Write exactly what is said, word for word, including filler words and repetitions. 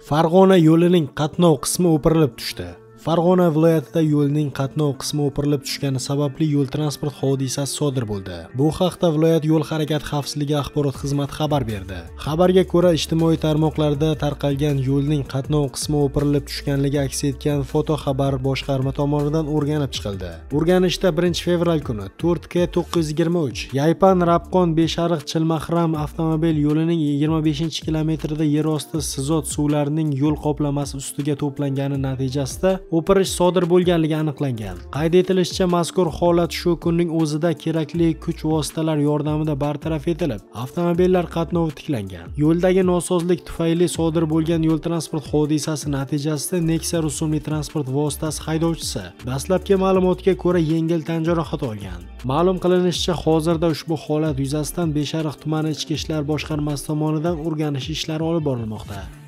Farg'ona yo'lining qatnov qismi o'pirilib tushdi. Farg'ona viloyatida yo'lning qatnov qismi o'pirilib tushgani sababli yo'l transport hodisasi sodir bo'ldi. Bu haqda viloyat yo'l harakati xavfsizligi axborot xizmati xabar berdi. Xabarga ko'ra, ijtimoiy tarmoqlarda tarqalgan yo'lning qatnov qismi o'pirilib tushganligi aks etgan foto xabar boshqarma tomonidan o'rganib chiqildi. O'rganishda birinchi fevral kuni to'rt K to'qqiz yuz yigirma uch Yaypan-Rabqon Beshariq Chilmahram avtomobil yo'lining yigirma beshinchi kilometrida yerosti sizot suvlarining yo'l qoplamasi ustiga to'plangani natijasida o'pirish sodir bo'lganligi aniqlangan. Qayd etilishicha, mazkur holat shu kunning o'zida kerakli kuch vositalar yordamida bartaraf etilib, avtomobillar qatnovi tiklangan. Yo'ldagi nosozlik tufayli sodir bo'lgan yo'l transport hodisasi natijasida Nexia rusumli transport vositasi haydovchisi dastlabki ma'lumotga ko'ra yengil tan jarohati olgan. Ma'lum qilinishicha, hozirda ushbu holat yuzasidan Beshariq tumani ichki ishlar boshqarmasi tomonidan o'rganish ishlari olib borilmoqda.